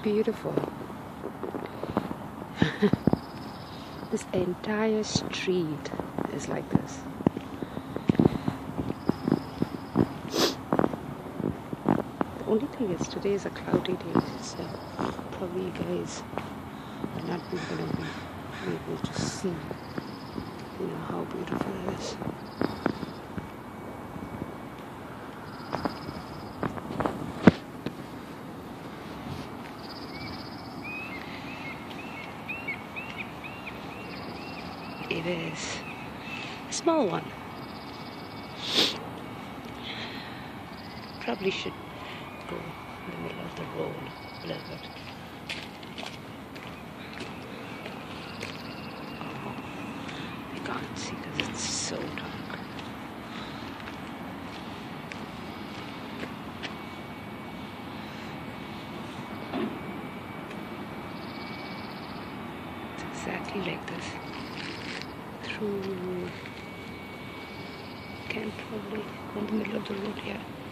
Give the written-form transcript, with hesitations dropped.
beautiful. This entire street is like this. The only thing is today is a cloudy day, so probably you guys are not going to be able to see, how beautiful it is. It is a small one. Probably should go in the middle of the road a little bit. Oh, I can't see because it's so dark. It's exactly like this. Through, can probably go in the middle of the road here.